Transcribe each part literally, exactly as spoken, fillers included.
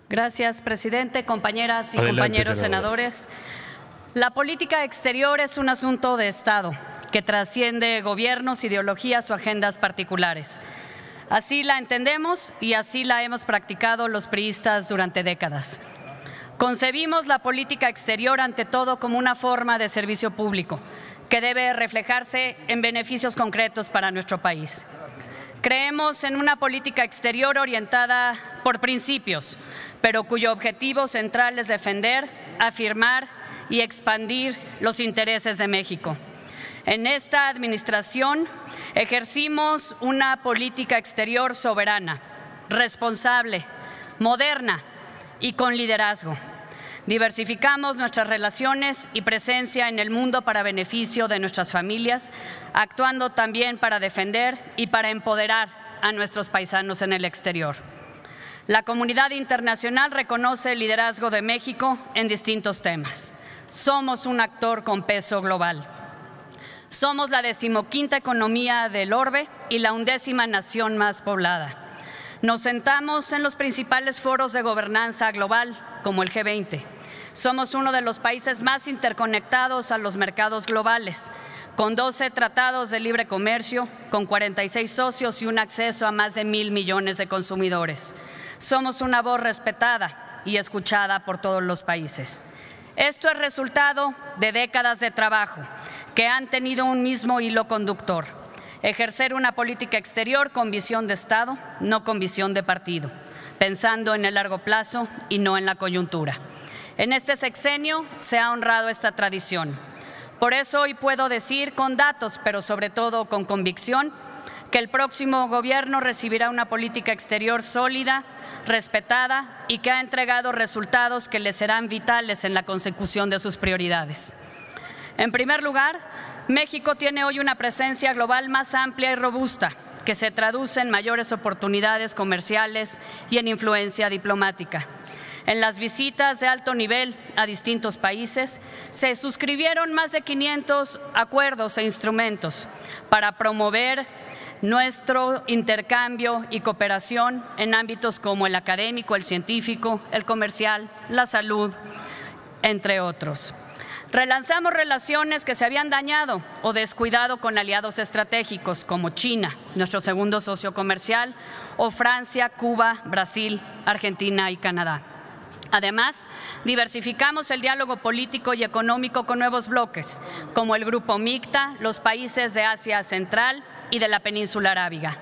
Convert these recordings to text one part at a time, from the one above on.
Gracias, presidente, compañeras y Adelante, compañeros senadora. senadores. La política exterior es un asunto de Estado que trasciende gobiernos, ideologías o agendas particulares. Así la entendemos y así la hemos practicado los priistas durante décadas. Concebimos la política exterior ante todo como una forma de servicio público que debe reflejarse en beneficios concretos para nuestro país. Creemos en una política exterior orientada por principios, pero cuyo objetivo central es defender, afirmar y expandir los intereses de México. En esta administración ejercimos una política exterior soberana, responsable, moderna y con liderazgo. Diversificamos nuestras relaciones y presencia en el mundo para beneficio de nuestras familias, actuando también para defender y para empoderar a nuestros paisanos en el exterior. La comunidad internacional reconoce el liderazgo de México en distintos temas. Somos un actor con peso global. Somos la decimoquinta economía del orbe y la undécima nación más poblada. Nos sentamos en los principales foros de gobernanza global, como el G veinte. Somos uno de los países más interconectados a los mercados globales, con doce tratados de libre comercio, con cuarenta y seis socios y un acceso a más de mil millones de consumidores. Somos una voz respetada y escuchada por todos los países. Esto es resultado de décadas de trabajo que han tenido un mismo hilo conductor: ejercer una política exterior con visión de Estado, no con visión de partido, pensando en el largo plazo y no en la coyuntura. En este sexenio se ha honrado esta tradición. Por eso hoy puedo decir con datos, pero sobre todo con convicción, que el próximo gobierno recibirá una política exterior sólida, respetada y que ha entregado resultados que le serán vitales en la consecución de sus prioridades. En primer lugar, México tiene hoy una presencia global más amplia y robusta, que se traduce en mayores oportunidades comerciales y en influencia diplomática. En las visitas de alto nivel a distintos países se suscribieron más de quinientos acuerdos e instrumentos para promover nuestro intercambio y cooperación en ámbitos como el académico, el científico, el comercial, la salud, entre otros. Relanzamos relaciones que se habían dañado o descuidado con aliados estratégicos como China, nuestro segundo socio comercial, o Francia, Cuba, Brasil, Argentina y Canadá. Además, diversificamos el diálogo político y económico con nuevos bloques, como el Grupo MICTA, los países de Asia Central y de la península arábiga.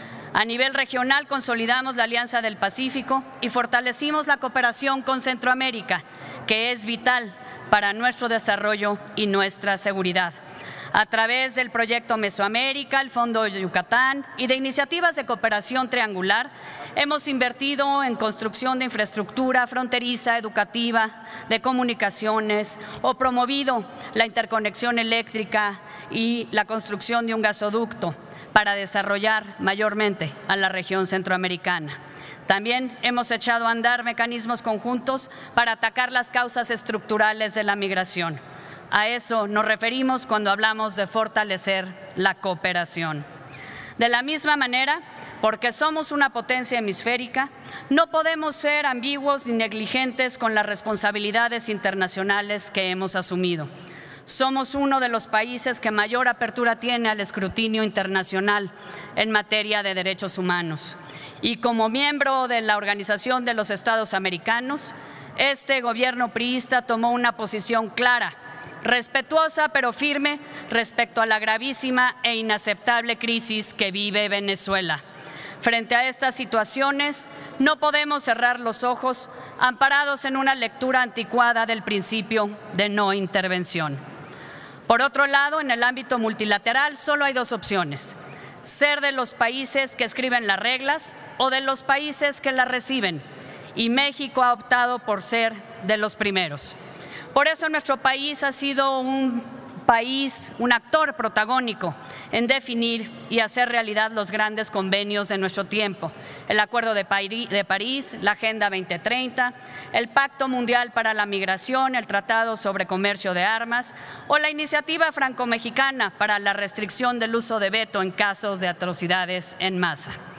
A nivel regional consolidamos la Alianza del Pacífico y fortalecimos la cooperación con Centroamérica, que es vital para nuestro desarrollo y nuestra seguridad, a través del proyecto Mesoamérica, el Fondo de Yucatán y de iniciativas de cooperación triangular. Hemos invertido en construcción de infraestructura fronteriza, educativa, de comunicaciones, o promovido la interconexión eléctrica y la construcción de un gasoducto para desarrollar mayormente a la región centroamericana. También hemos echado a andar mecanismos conjuntos para atacar las causas estructurales de la migración. A eso nos referimos cuando hablamos de fortalecer la cooperación. De la misma manera, porque somos una potencia hemisférica, no podemos ser ambiguos ni negligentes con las responsabilidades internacionales que hemos asumido. Somos uno de los países que mayor apertura tiene al escrutinio internacional en materia de derechos humanos. Y como miembro de la Organización de los Estados Americanos, este gobierno priista tomó una posición clara, respetuosa pero firme respecto a la gravísima e inaceptable crisis que vive Venezuela. Frente a estas situaciones, no podemos cerrar los ojos amparados en una lectura anticuada del principio de no intervención. Por otro lado, en el ámbito multilateral solo hay dos opciones: ser de los países que escriben las reglas o de los países que las reciben, y México ha optado por ser de los primeros. Por eso nuestro país ha sido un país, un actor protagónico en definir y hacer realidad los grandes convenios de nuestro tiempo: el Acuerdo de París, la Agenda veinte treinta, el Pacto Mundial para la Migración, el Tratado sobre Comercio de Armas o la Iniciativa Franco-Mexicana para la restricción del uso de veto en casos de atrocidades en masa.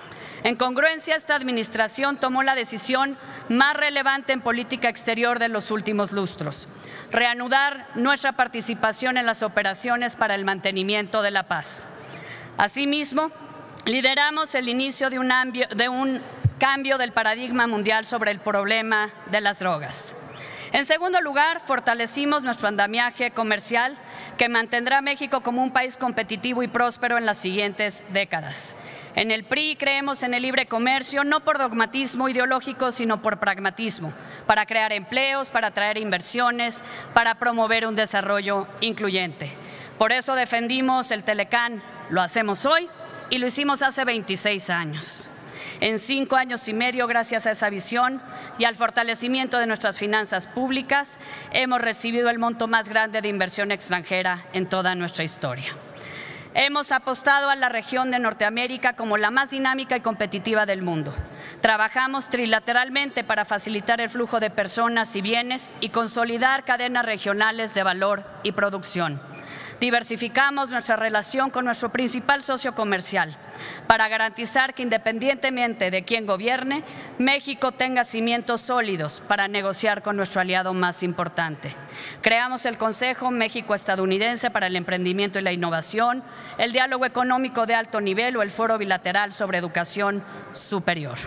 En congruencia, esta administración tomó la decisión más relevante en política exterior de los últimos lustros: reanudar nuestra participación en las operaciones para el mantenimiento de la paz. Asimismo, lideramos el inicio de un, de un cambio del paradigma mundial sobre el problema de las drogas. En segundo lugar, fortalecimos nuestro andamiaje comercial que mantendrá a México como un país competitivo y próspero en las siguientes décadas. En el P R I creemos en el libre comercio no por dogmatismo ideológico, sino por pragmatismo, para crear empleos, para atraer inversiones, para promover un desarrollo incluyente. Por eso defendimos el Telecán, lo hacemos hoy y lo hicimos hace veintiséis años. En cinco años y medio, gracias a esa visión y al fortalecimiento de nuestras finanzas públicas, hemos recibido el monto más grande de inversión extranjera en toda nuestra historia. Hemos apostado a la región de Norteamérica como la más dinámica y competitiva del mundo. Trabajamos trilateralmente para facilitar el flujo de personas y bienes y consolidar cadenas regionales de valor y producción. Diversificamos nuestra relación con nuestro principal socio comercial para garantizar que, independientemente de quién gobierne, México tenga cimientos sólidos para negociar con nuestro aliado más importante. Creamos el Consejo México-Estadounidense para el Emprendimiento y la Innovación, el Diálogo Económico de Alto Nivel o el Foro Bilateral sobre Educación Superior.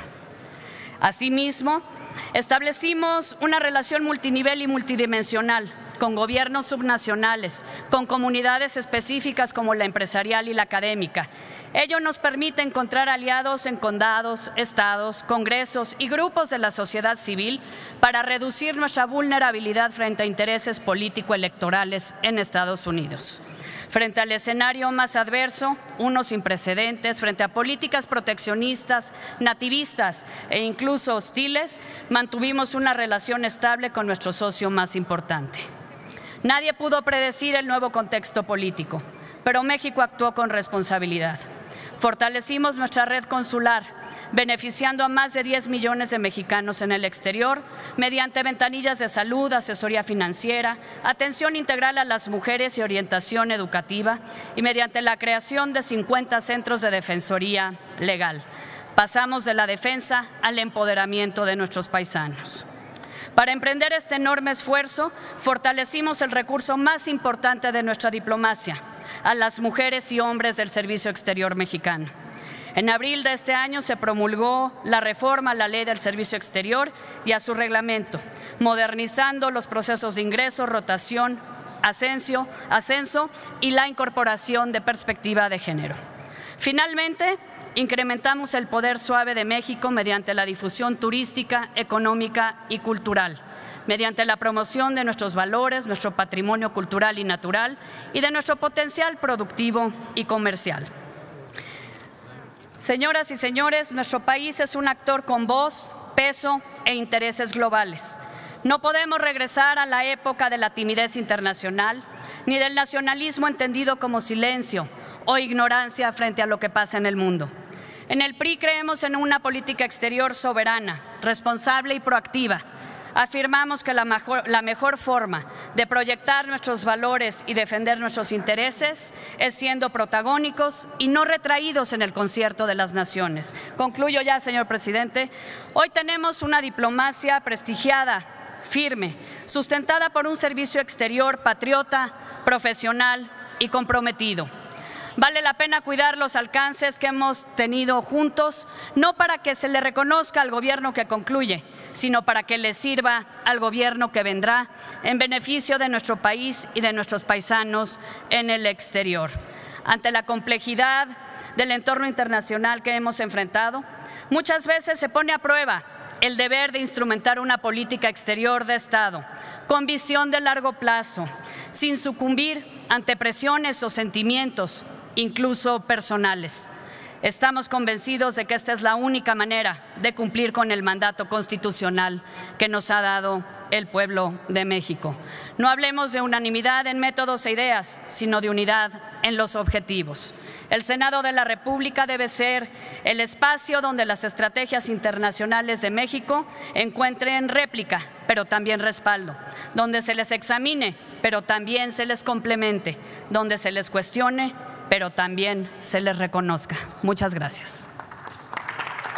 Asimismo, establecimos una relación multinivel y multidimensional con gobiernos subnacionales, con comunidades específicas como la empresarial y la académica. Ello nos permite encontrar aliados en condados, estados, congresos y grupos de la sociedad civil para reducir nuestra vulnerabilidad frente a intereses político-electorales en Estados Unidos. Frente al escenario más adverso, uno sin precedentes, frente a políticas proteccionistas, nativistas e incluso hostiles, mantuvimos una relación estable con nuestro socio más importante. Nadie pudo predecir el nuevo contexto político, pero México actuó con responsabilidad. Fortalecimos nuestra red consular, beneficiando a más de diez millones de mexicanos en el exterior mediante ventanillas de salud, asesoría financiera, atención integral a las mujeres y orientación educativa, y mediante la creación de cincuenta centros de defensoría legal. Pasamos de la defensa al empoderamiento de nuestros paisanos. Para emprender este enorme esfuerzo, fortalecimos el recurso más importante de nuestra diplomacia, a las mujeres y hombres del Servicio Exterior mexicano. En abril de este año se promulgó la reforma a la Ley del Servicio Exterior y a su reglamento, modernizando los procesos de ingreso, rotación, ascenso, ascenso y la incorporación de perspectiva de género. Finalmente, incrementamos el poder suave de México mediante la difusión turística, económica y cultural, mediante la promoción de nuestros valores, nuestro patrimonio cultural y natural y de nuestro potencial productivo y comercial. Señoras y señores, nuestro país es un actor con voz, peso e intereses globales. No podemos regresar a la época de la timidez internacional ni del nacionalismo entendido como silencio o ignorancia frente a lo que pasa en el mundo. En el P R I creemos en una política exterior soberana, responsable y proactiva. Afirmamos que la mejor, la mejor forma de proyectar nuestros valores y defender nuestros intereses es siendo protagónicos y no retraídos en el concierto de las naciones. Concluyo ya, señor presidente. Hoy tenemos una diplomacia prestigiada, firme, sustentada por un servicio exterior patriota, profesional y comprometido. Vale la pena cuidar los alcances que hemos tenido juntos, no para que se le reconozca al gobierno que concluye, sino para que le sirva al gobierno que vendrá en beneficio de nuestro país y de nuestros paisanos en el exterior. Ante la complejidad del entorno internacional que hemos enfrentado, muchas veces se pone a prueba el deber de instrumentar una política exterior de Estado con visión de largo plazo, sin sucumbir ante presiones o sentimientos, incluso personales. Estamos convencidos de que esta es la única manera de cumplir con el mandato constitucional que nos ha dado el pueblo de México. No hablemos de unanimidad en métodos e ideas, sino de unidad en los objetivos. El Senado de la República debe ser el espacio donde las estrategias internacionales de México encuentren réplica, pero también respaldo, donde se les examine, pero también se les complemente, donde se les cuestione, pero también se les reconozca. Muchas gracias.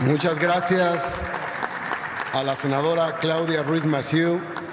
Muchas gracias a la senadora Claudia Ruiz Massieu.